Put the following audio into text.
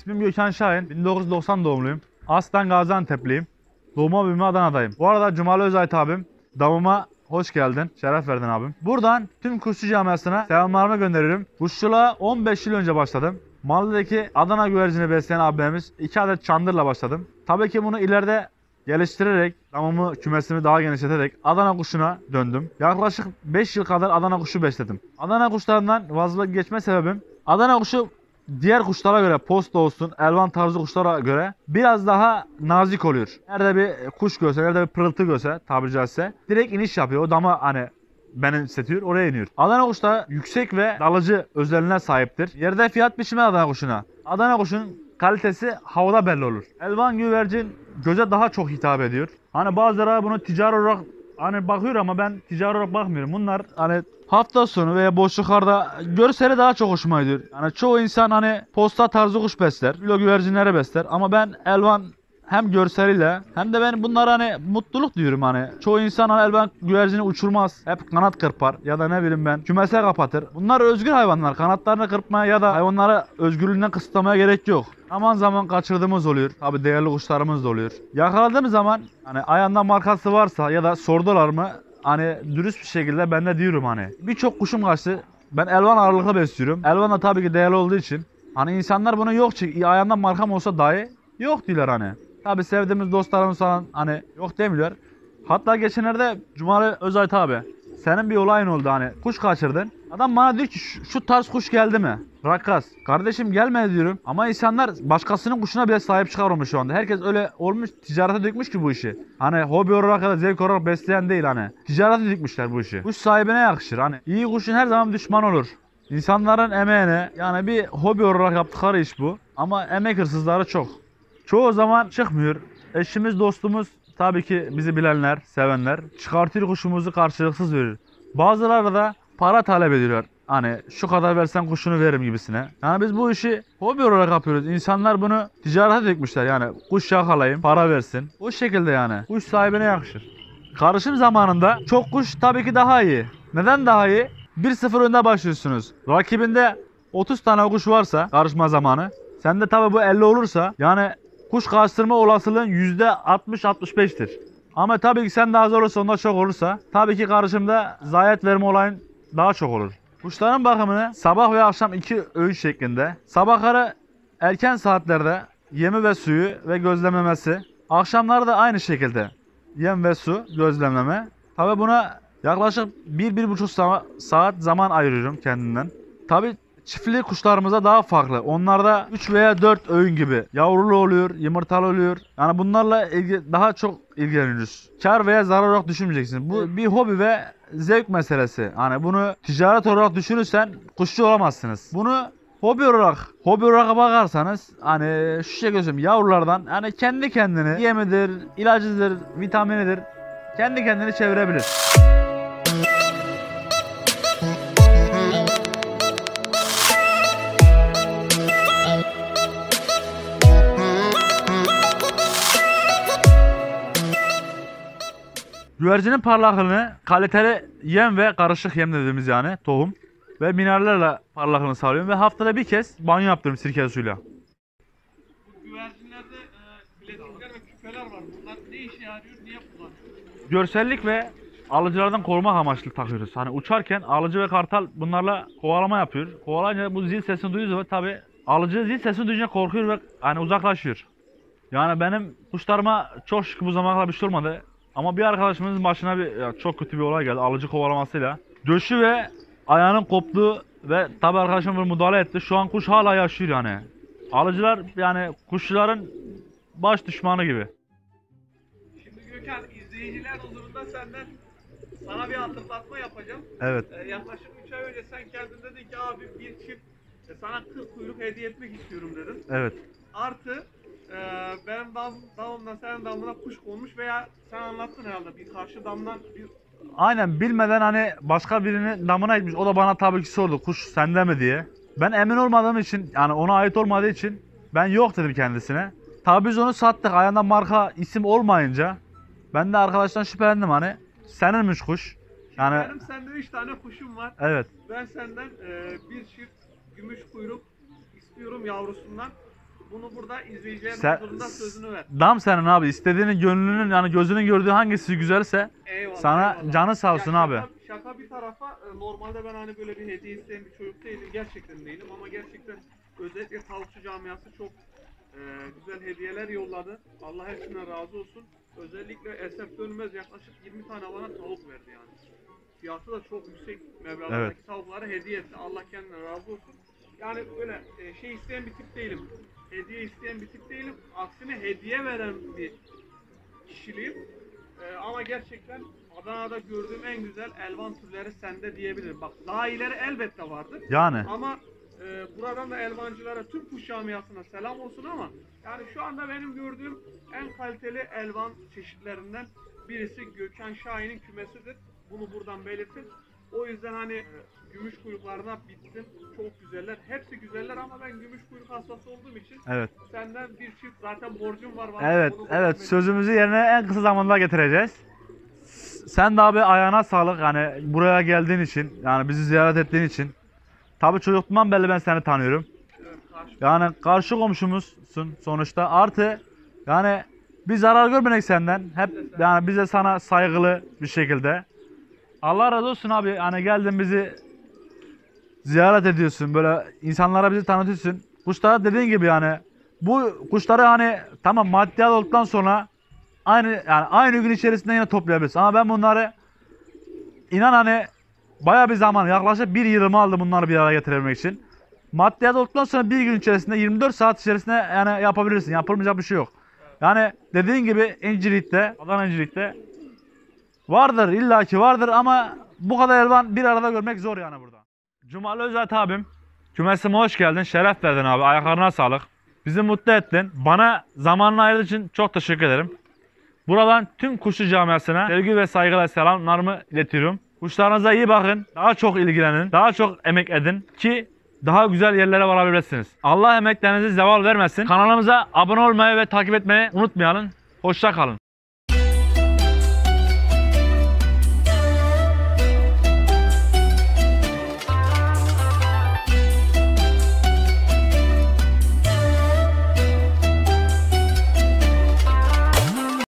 İsmim Gökhan Şahin. 1990 doğumluyum. Aslen Gaziantep'liyim. Doğma büyüme Adana'dayım. Bu arada Cumali Özayt abim, damıma hoş geldin. Şeref verdin abim. Buradan tüm kuşçu camiasına selamlarımı gönderirim. Kuşçuluğa 15 yıl önce başladım. Mahalledeki Adana güvercini besleyen abimiz 2 adet çandırla başladım. Tabii ki bunu ileride geliştirerek, damımı, kümesimi daha genişleterek Adana kuşuna döndüm. Yaklaşık 5 yıl kadar Adana kuşu besledim. Adana kuşlarından vazgeçme sebebim, Adana kuşu diğer kuşlara göre, posta olsun, elvan tarzı kuşlara göre biraz daha nazik oluyor. Nerede bir kuş görse, nerede bir pırıltı görse, tabiri caizse direkt iniş yapıyor. O dama hani benimsetiyor, oraya iniyor. Adana kuş da yüksek ve dalıcı özelliğine sahiptir. Yerde fiyat biçimi Adana kuşuna. Adana kuşun kalitesi havada belli olur. Elvan güvercin göze daha çok hitap ediyor. Hani bazıları bunu ticari olarak hani bakıyor ama ben ticari olarak bakmıyorum. Bunlar hani hafta sonu veya boşluklarda görseli daha çok hoşuma gidiyor. Yani çoğu insan hani posta tarzı kuş besler, filo güvercinleri besler ama ben elvan hem görseliyle hem de ben bunlara hani mutluluk diyorum hani. Çoğu insan hani elvan güvercini uçurmaz. Hep kanat kırpar ya da ne bileyim ben kümese kapatır. Bunlar özgür hayvanlar. Kanatlarını kırpmaya ya da hayvanları özgürlüğünden kısıtlamaya gerek yok. Zaman zaman kaçırdığımız oluyor. Tabi değerli kuşlarımız da oluyor. Yakaladığım zaman hani ayağında markası varsa ya da sordular mı hani dürüst bir şekilde ben de diyorum hani. Birçok kuşum kaçtı. Ben elvan ağırlıklı besliyorum. Elvan da tabii ki değerli olduğu için. Hani insanlar bunu yok ayağında markam olsa dahi yok diyorlar hani. Tabi sevdiğimiz dostlarımız falan hani yok demiyorlar. Hatta geçenlerde Cumali Özayt abi senin bir olayın oldu hani kuş kaçırdın. Adam bana diyor ki şu tarz kuş geldi mi? Rakkas. Kardeşim gelmedi diyorum. Ama insanlar başkasının kuşuna bile sahip çıkarmış şu anda. Herkes öyle olmuş ticarete dökmüş ki bu işi. Hani hobi olarak ya da zevk olarak besleyen değil hani. Ticarete dökmüşler bu işi. Kuş sahibine yakışır hani. İyi kuşun her zaman düşman olur. İnsanların emeğine yani bir hobi olarak yaptıkları iş bu. Ama emek hırsızları çok. Çoğu zaman çıkmıyor. Eşimiz, dostumuz tabii ki bizi bilenler, sevenler çıkartıyor kuşumuzu karşılıksız verir. Bazıları da para talep ediyorlar. Hani şu kadar versen kuşunu veririm gibisine. Yani biz bu işi hobi olarak yapıyoruz. İnsanlar bunu ticarete dökmüşler yani. Kuş yakalayayım, para versin. O şekilde yani. Kuş sahibine yakışır. Karışım zamanında çok kuş tabii ki daha iyi. Neden daha iyi? 1-0 önde başlıyorsunuz. Rakibinde 30 tane kuş varsa karışma zamanı. Sende tabii bu 50 olursa yani kuş kaçırma olasılığın %60-65'tir. Ama tabii ki sen daha az olursa onda çok olursa tabii ki karışımda zayiat verme olayın daha çok olur. Kuşların bakımını sabah ve akşam 2 öğün şeklinde. Sabahları erken saatlerde yemi ve suyu ve gözlemlemesi. Akşamları da aynı şekilde yem ve su gözlemleme. Tabii buna yaklaşık 1-1,5 saat zaman ayırıyorum kendimden. Tabii çiftli kuşlarımıza daha farklı. Onlarda 3 veya 4 öğün gibi. Yavrulu oluyor, yumurtalı oluyor. Yani bunlarla daha çok ilgileniyoruz. Kar veya zarar olarak düşünmeyeceksiniz. Bu bir hobi ve zevk meselesi. Hani bunu ticaret olarak düşünürsen kuşçu olamazsınız. Bunu hobi olarak bakarsanız hani şu şekilde söyleyeyim yavrulardan hani kendi kendini yemidir, ilacıdır, vitaminidir. Kendi kendini çevirebilir. Güvercinin parlaklığını kaliteli yem ve karışık yem dediğimiz yani tohum ve minerallerle parlaklığını sağlıyorum ve haftada bir kez banyo yaptırıyorum sirkeli suyla. Bu güvercinlerde bilezikler ve küpeler var. Bunlar ne işe yarıyor, niye kullanıyoruz? Görsellik ve alıcılardan korumak amaçlı takıyoruz. Hani uçarken alıcı ve kartal bunlarla kovalama yapıyor. Kovalayınca bu zil sesini duyuyor ve tabi alıcı zil sesini duyunca korkuyor ve hani uzaklaşıyor. Yani benim kuşlarıma çok şükür bu zamana kadar bir şey olmadı. Ama bir arkadaşımızın başına çok kötü bir olay geldi alıcı kovalamasıyla. Döşü ve ayağının koptu ve tabi arkadaşım bir müdahale etti. Şu an kuş hala yaşıyor yani. Alıcılar yani kuşçuların baş düşmanı gibi. Şimdi Gökhan, izleyiciler huzurunda sana bir hatırlatma yapacağım. Evet. Yaklaşık 3 ay önce sen kendin dedin ki abi bir çift sana kız kuyruk hediye etmek istiyorum dedin. Evet. Artı benim damımdan senin damına kuş konmuş veya sen anlattın herhalde bir karşı damdan bir... Aynen bilmeden hani başka birinin damına gitmiş. O da bana tabii ki sordu kuş sende mi diye. Ben emin olmadığım için yani ona ait olmadığı için ben yok dedim kendisine. Tabii biz onu sattık ayağında marka isim olmayınca. Ben de arkadaştan şüphelendim hani seninmiş kuş. Yani Benim sende 3 tane kuşum var. evet. Ben senden bir çift gümüş kuyruk istiyorum yavrusundan. Bunu burada izleyicilerin Sen- huzurunda sözünü ver. Dam senin abi. İstediğinin gönlünün yani gözünün gördüğü hangisi güzelse Eyvallah. sana eyvallah. canı sağ olsun Ya abi. Şaka bir tarafa, normalde ben hani böyle bir hediye isteyen bir çocuk değilim. Gerçekten değilim ama gerçekten özellikle tavukçu camiası çok güzel hediyeler yolladı. Allah hepsinden razı olsun. Özellikle Esef Dönmez yaklaşık 20 tane bana tavuk verdi yani. Fiyatı da çok yüksek meblağdaki Evet. tavukları hediye etti. Allah kendinden razı olsun. Yani böyle şey isteyen bir tip değilim. Hediye isteyen bir tip değilim. Aksine hediye veren bir kişiliğim. Ama gerçekten Adana'da gördüğüm en güzel elvan türleri sende diyebilirim. Bak daha ileri elbette vardır. Yani Ama buradan da elvancılara, tüm kuş camiasına selam olsun ama yani şu anda benim gördüğüm en kaliteli elvan çeşitlerinden birisi Gökhan Şahin'in kümesidir. Bunu buradan belirtin. O yüzden hani gümüş kuyruklarına bittim. Çok güzeller. Hepsi güzeller ama ben gümüş kuyruk hastası olduğum için evet. senden bir çift zaten borcum var. Bana. Evet, Bunu evet. buradan Sözümüzü yerine en kısa zamanda getireceğiz. Sen de abi ayağına sağlık. Yani buraya geldiğin için, yani bizi ziyaret ettiğin için. Tabii çocukluğumdan belli ben seni tanıyorum. belirtin. Yani karşı komşumuzsun sonuçta. Artı yani bir zarar görmedik senden. Hep yani bize sana saygılı bir şekilde. Allah razı olsun abi. Hani geldin bizi ziyaret ediyorsun. Böyle insanlara bizi tanıtıyorsun. Kuşlara dediğin gibi yani bu kuşları hani tamam maddiyat olduktan sonra aynı gün içerisinde yine toplayabilirsin. Ama ben bunları inan hani baya bir zaman yaklaşık bir yılımı aldı bunları bir araya getirebilmek için. Maddiyat olduktan sonra bir gün içerisinde 24 saat içerisinde yani yapabilirsin. Yapılmayacak bir şey yok. Yani dediğin gibi İncirlik'te, Adana İncirlik'te vardır illaki vardır ama bu kadar elvan bir arada görmek zor yani burada. Cumali Özayt abim, kümesime hoş geldin, şeref verdin abi, ayaklarına sağlık. Bizi mutlu ettin. Bana zamanını ayırdığın için çok teşekkür ederim. Buradan tüm kuşçu camiasına sevgi ve saygıyla selamlarımı iletiyorum. Kuşlarınıza iyi bakın, daha çok ilgilenin, daha çok emek edin ki daha güzel yerlere varabilirsiniz. Allah emeklerinizi zeval vermesin. Kanalımıza abone olmayı ve takip etmeyi unutmayalım. Hoşça kalın.